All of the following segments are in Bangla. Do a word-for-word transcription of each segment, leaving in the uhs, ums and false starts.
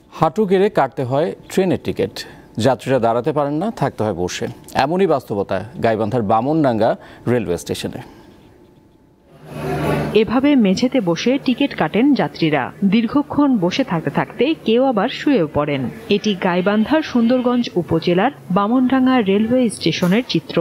হাঁটু গেড়ে কাটতে হয় ট্রেনের টিকিট, যাত্রীরা দাঁড়াতে পারেন না, থাকতে হয় বসে। এমনই বাস্তবতা গাইবান্ধার বামনডাঙ্গা রেলওয়ে স্টেশনে। এভাবে মেঝেতে বসে টিকিট কাটেন যাত্রীরা। দীর্ঘক্ষণ বসে থাকতে থাকতে কেউ আবার শুয়েও পড়েন। এটি গাইবান্ধার সুন্দরগঞ্জ উপজেলার বামনডাঙ্গা রেলওয়ে স্টেশনের চিত্র।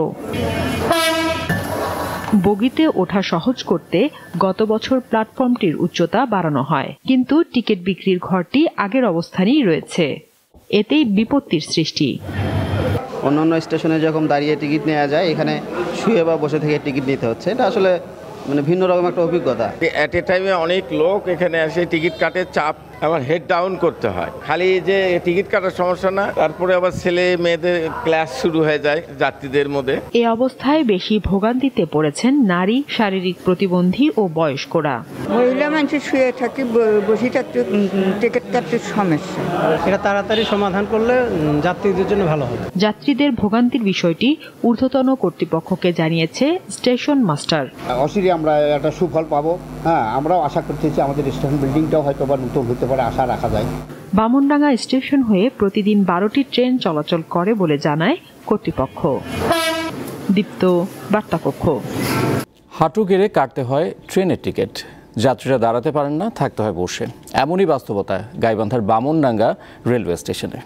বগিতে ওঠা সহজ করতে গত বছর প্ল্যাটফর্মটির উচ্চতা বাড়ানো হয়, কিন্তু টিকিট বিক্রির ঘরটি আগের অবস্থানেই রয়েছে। এতেই বিপত্তির সৃষ্টি। অন্যান্য স্টেশনে যখন দাঁড়িয়ে টিকিট নেওয়া যায়, এখানে শুয়ে বা বসে থেকে টিকিট নিতে হচ্ছে। এটা আসলে মানে ভিন্ন রকম একটা অভিজ্ঞতা। অ্যাট এ টাইমে অনেক লোক এখানে এসে টিকিট কাটে, চাপ আমার হেড ডাউন করতে হয়। খালি যে টিকিট কাটার সমস্যা না, তারপরে আবার ছেলে মেয়েদের ক্লাস শুরু হয়ে যায় যাত্রীদের মধ্যে। এই অবস্থায় বেশি ভোগান্তিতে পড়েছেন নারী, শারীরিক প্রতিবন্ধী ও বয়স্করা। মহিলা মানুষ শুয়ে থাকি, বসে থাকতে টিকিট কাটতে সমস্যা। এটা তাড়াতাড়ি সমাধান করলে যাত্রীদের জন্য ভালো হবে। যাত্রীদের ভোগান্তির বিষয়টি ঊর্ধ্বতন কর্তৃপক্ষকে জানিয়েছে স্টেশন মাস্টার। অচিরে আমরা একটা সুফল পাবো। হ্যাঁ, আমরাও আশা করতেছি আমাদের স্টেশন বিল্ডিংটাও হয়তো বা নতুন হতে পারে, আশা রাখা যায়। বামনডাঙ্গা স্টেশন হয়ে প্রতিদিন বারোটি ট্রেন চলাচল করে বলে জানায় কর্তৃপক্ষ। দীপ্ত বার্তা কক্ষ। হাঁটু গেড়ে কাটতে হয় ট্রেনের টিকিট, যাত্রীরা দাঁড়াতে পারেন না, থাকতে হয় বসে। এমনই বাস্তবতা গাইবান্ধার বামনডাঙ্গা রেলওয়ে স্টেশনে।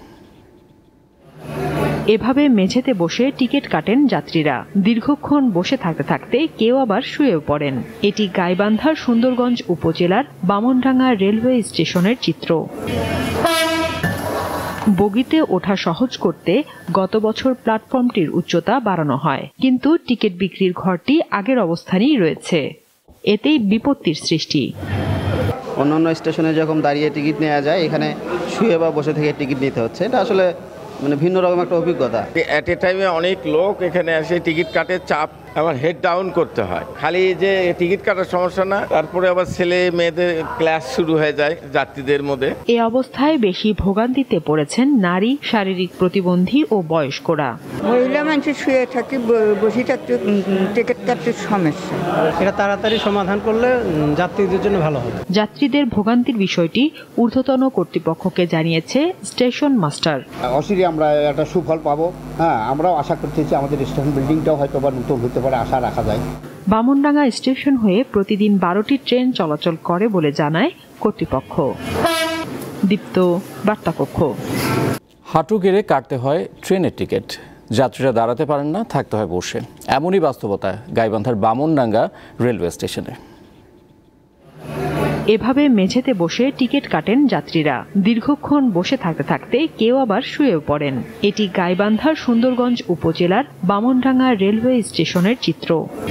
এভাবে মেঝেতে বসে টিকিট কাটেন যাত্রীরা। দীর্ঘক্ষণ বসে থাকতে থাকতে কেউ আবার শুয়েও পড়েন। এটি গাইবান্ধার সুন্দরগঞ্জ উপজেলার বামনডাঙ্গা রেলওয়ে স্টেশনের চিত্র। বগিতে ওঠা সহজ করতে গত বছর প্ল্যাটফর্মটির উচ্চতা বাড়ানো হয়, কিন্তু টিকিট বিক্রির ঘরটি আগের অবস্থানেই রয়েছে। এতেই বিপত্তির সৃষ্টি। অন্যান্য স্টেশনে যখন দাঁড়িয়ে টিকিট নেওয়া যায়, এখানে শুয়ে বা বসে থেকে টিকিট নিতে হচ্ছে। এটা আসলে মানে ভিন্ন রকম একটা অভিজ্ঞতা। অ্যাট এ টাইমে অনেক লোক এখানে এসে টিকিট কাটে, চাপ আমার হেড ডাউন করতে হয়। খালি যে টিকিট কাটার সমস্যা না, তারপরে আবার ছেলে মেয়েদের ক্লাস শুরু হয়ে যায় যাত্রীদের মধ্যে। এই অবস্থায় বেশি ভোগান্তিতে পড়েছেন নারী, শারীরিক প্রতিবন্ধী ও বয়স্করা। মহিলা মানুষ শুয়ে থাকি, বসে থাকতে টিকিট কাটতে সমস্যা। এটা তাড়াতাড়ি সমাধান করলে যাত্রীদের জন্য ভালো হবে। যাত্রীদের ভোগান্তির বিষয়টি ঊর্ধ্বতন কর্তৃপক্ষকে জানিয়েছে স্টেশন মাস্টার। অচিরে আমরা একটা সুফল পাবো। হ্যাঁ, আমরাও আশা করতেছি আমাদের স্টেশন বিল্ডিংটাও হয়তো বা নতুন হতে পারে, আশা রাখা যায়। বামনডাঙ্গা স্টেশন হয়ে প্রতিদিন বারোটি ট্রেন চলাচল করে বলে জানায় কর্তৃপক্ষ। দীপ্ত বার্তা কক্ষ। হাঁটু গেড়ে কাটতে হয় ট্রেনের টিকিট, যাত্রীরা দাঁড়াতে পারেন না, থাকতে হয় বসে। এমনই বাস্তবতা গাইবান্ধার বামনডাঙ্গা রেলওয়ে স্টেশনে। এভাবে মেঝেতে বসে টিকিট কাটেন যাত্রীরা। দীর্ঘক্ষণ বসে থাকতে থাকতে কেউ আবার শুয়েও পড়েন। এটি গাইবান্ধার সুন্দরগঞ্জ উপজেলার বামনডাঙ্গা রেলওয়ে স্টেশনের চিত্র।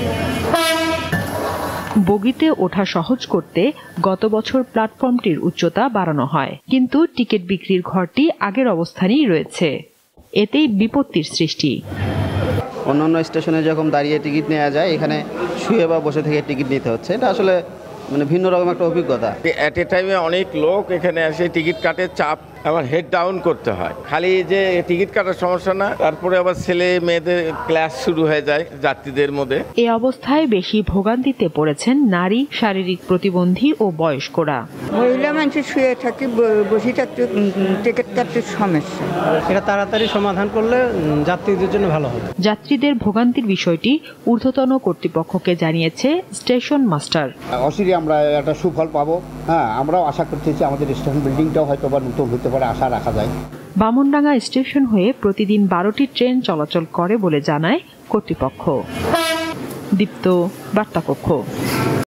বগিতে ওঠা সহজ করতে গত বছর প্ল্যাটফর্মটির উচ্চতা বাড়ানো হয়, কিন্তু টিকিট বিক্রির ঘরটি আগের অবস্থানেই রয়েছে। এতেই বিপত্তির সৃষ্টি। অন্যান্য স্টেশনে যখন দাঁড়িয়ে টিকিট নেওয়া যায়, এখানে শুয়ে বা বসে থেকে টিকিট নিতে হচ্ছে। এটা আসলে মানে ভিন্ন রকম একটা অভিজ্ঞতা। অ্যাট এ টাইমে অনেক লোক এখানে এসে টিকিট কাটে, চাপ আমার হেড ডাউন করতে হয়। খালি যে টিকিট কাটার সমস্যা না, তারপরে আবার ছেলে মেয়েদের ক্লাস শুরু হয়ে যায় যাত্রীদের মধ্যে। এই অবস্থায় বেশি ভোগান্তিতে পড়েছেন নারী, শারীরিক প্রতিবন্ধী ও বয়স্করা। মহিলা মানুষ শুয়ে থাকি, বসে থাকতে টিকিট কাটতে সমস্যা। এটা তাড়াতাড়ি সমাধান করলে যাত্রীদের জন্য ভালো হবে। যাত্রীদের ভোগান্তির বিষয়টি ঊর্ধ্বতন কর্তৃপক্ষকে জানিয়েছে স্টেশন মাস্টার। অচিরে আমরা একটা সুফল পাবো। হ্যাঁ, আমরাও আশা করতেছি আমাদের স্টেশন বিল্ডিংটাও হয়তো বা নতুন হতে পারে, আশা রাখা যায়। বামনডাঙ্গা স্টেশন হয়ে প্রতিদিন বারোটি ট্রেন চলাচল করে বলে জানায় কর্তৃপক্ষ। দীপ্ত বার্তা কক্ষ।